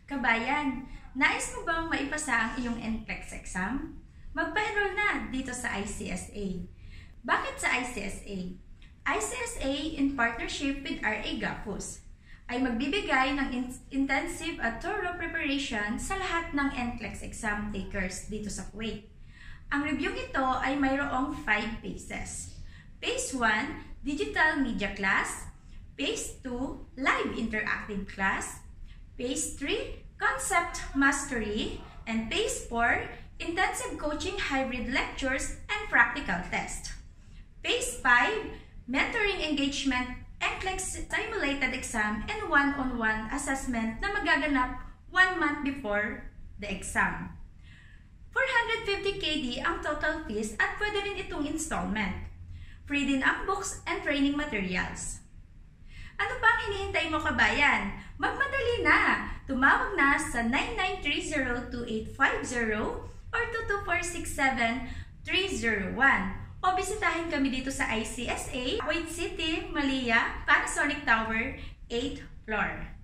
Kabayan, nais mo bang maipasa ang iyong NCLEX exam? Magpa-enroll na dito sa ICSA. Bakit sa ICSA? ICSA in partnership with RA Gapus ay magbibigay ng intensive at thorough preparation sa lahat ng NCLEX exam takers dito sa Kuwait. Ang review ito ay mayroong 5 phases. Phase 1, Digital Media Class. Phase 2, Live Interactive Class. Phase 3, Concept Mastery. And Phase 4, Intensive Coaching Hybrid Lectures and Practical Test. Phase 5, Mentoring Engagement, NCLEX Simulated Exam, and one-on-one assessment na magaganap 1 month before the exam. 450 KD ang total fees at pwede rin itong installment. Free din ang books and training materials. Ano pa ang hinihintay mo, kabayan? Magmadali na! Tumawag na sa 9930-2850 or 22467-301 o bisitahin kami dito sa ICSA, Kuwait City, Malia, Panasonic Tower, 8th floor.